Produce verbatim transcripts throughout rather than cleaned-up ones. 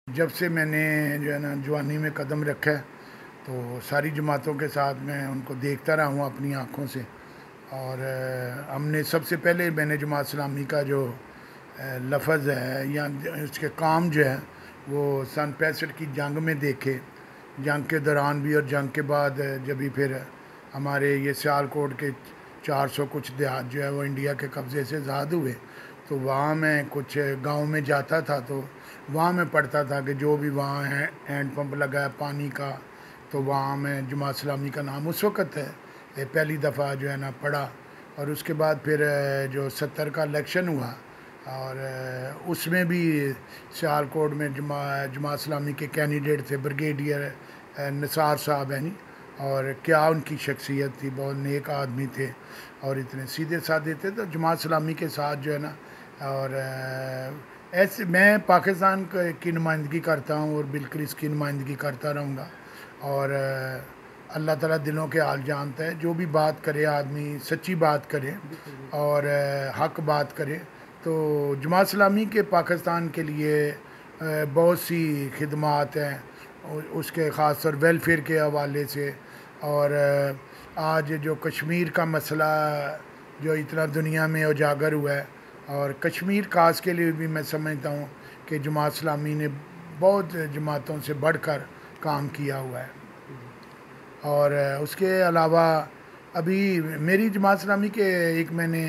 जब से मैंने जो है ना जवानी में कदम रखा है तो सारी जमातों के साथ मैं उनको देखता रहा हूँ अपनी आँखों से। और अ, हमने सबसे पहले मैंने जमात इस्लामी का जो लफ्ज़ है या इसके काम जो है वो सन पैंसठ की जंग में देखे। जंग के दौरान भी और जंग के बाद अ, जब भी फिर हमारे ये सियालकोट के चार सौ कुछ देहात जो है वो इंडिया के कब्ज़े से आज़ाद हुए, तो वहाँ मैं कुछ गांव में जाता था तो वहाँ मैं पढ़ता था कि जो भी वहाँ है हैंड पंप लगा है पानी का, तो वहाँ मैं जमात इस्लामी का नाम उस वक़्त है ये पहली दफ़ा जो है ना पढ़ा। और उसके बाद फिर अ, जो सत्तर का इलेक्शन हुआ और अ, उसमें भी सियालकोट में जमा जमात इस्लामी के कैंडिडेट थे ब्रिगेडियर अ, निसार साहब हैं नहीं। और क्या उनकी शख्सियत थी, बहुत नेक आदमी थे और इतने सीधे साधे थे। तो जमात इस्लामी के साथ जो है ना और अ, ऐसे मैं पाकिस्तान क- की नुमाइंदगी करता हूँ और बिल्कुल इसकी नुमाइंदगी करता रहूँगा। और अ, अल्लाह ताला दिलों के हाल जानता है, जो भी बात करे आदमी सच्ची बात करे बिल्कुल, बिल्कुल। और अ, हक बात करे। तो जमात इस्लामी के पाकिस्तान के लिए अ, बहुत सी खिदमात हैं उ- उसके ख़ास तौर वेलफेयर के हवाले से। और अ, आज जो कश्मीर का मसला जो इतना दुनिया में उजागर हुआ है, और कश्मीर खास के लिए भी मैं समझता हूँ कि जमात इस्लामी ने बहुत जमातों से बढ़कर काम किया हुआ है। जी। और अ, उसके अलावा अभी मेरी जमात इस्लामी के एक मैंने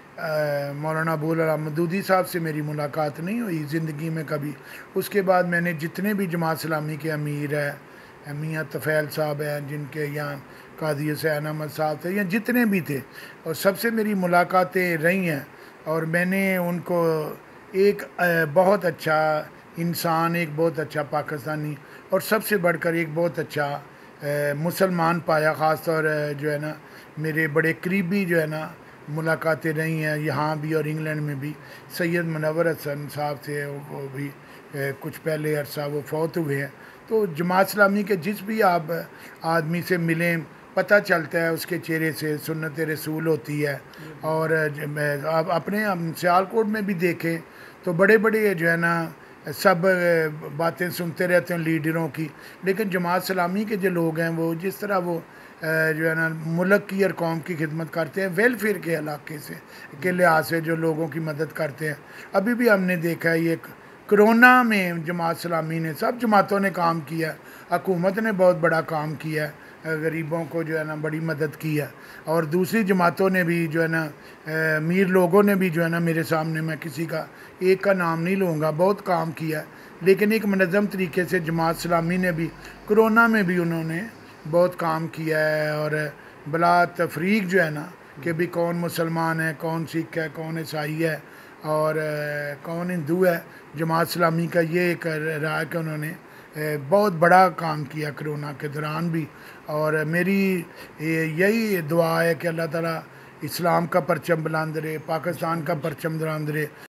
अ, मौलाना अबूल अला मदूदी साहब से मेरी मुलाकात नहीं हुई ज़िंदगी में कभी। उसके बाद मैंने जितने भी जमात इस्लामी के अमीर है, मियाँ तफ़ैल साहब हैं जिनके यहाँ कादी हुसैन अहमद साहब थे या जितने भी थे, और सबसे मेरी मुलाकातें रही हैं। और मैंने उनको एक अ, बहुत अच्छा इंसान, एक बहुत अच्छा पाकिस्तानी और सबसे बढ़कर एक बहुत अच्छा अ, मुसलमान पाया। ख़ास तौर अ, जो है ना मेरे बड़े करीबी जो है ना मुलाकातें रही हैं यहाँ भी और इंग्लैंड में भी। सैयद मुनव्वर हसन साहब थे, वो भी अ, कुछ पहले अरसा वो फौत हुए हैं। तो जमात इस्लामी के जिस भी आप आदमी से मिलें पता चलता है उसके चेहरे से सुन्नत रसूल होती है। बिल्कुल, और बिल्कुल। अ, ज- मैं- आप अपने हम सियालकोट में भी देखें तो बड़े बड़े जो है ना सब अ, बातें सुनते रहते हैं लीडरों की, लेकिन जमात इस्लामी के जो लोग हैं वो जिस तरह वो अ, जो है ना मुल्क की और कौम की खिदमत करते हैं वेलफेयर के इलाके से के जी। लिहाज से जो लोगों की मदद करते हैं। अभी भी हमने देखा है ये कोरोना में जमात इस्लामी ने, सब जमातों ने काम किया, हुकूमत ने बहुत बड़ा काम किया है, अ, गरीबों को जो है ना बड़ी मदद की है। और दूसरी जमातों ने भी जो है ना अ, अमीर लोगों ने भी जो है ना मेरे सामने, मैं किसी का एक का नाम नहीं लूँगा, बहुत काम किया है। लेकिन एक मनज़म तरीके से जमात इस्लामी ने भी कोरोना में भी उन्होंने बहुत काम किया है। और बला तफरीक जो है ना कि भी हुँ। कौन मुसलमान है, कौन सिख है, कौन ईसाई है और अ, कौन हिंदू है, जमात इस्लामी का ये एक रहा है कि उन्होंने अ, बहुत बड़ा काम किया कोरोना के दौरान भी। और मेरी ये- यही दुआ है कि अल्लाह ताला इस्लाम का परचम बुलंद रहे, पाकिस्तान इंशाअल्लाह, का इंशाअल्लाह। परचम बुलंद रहे।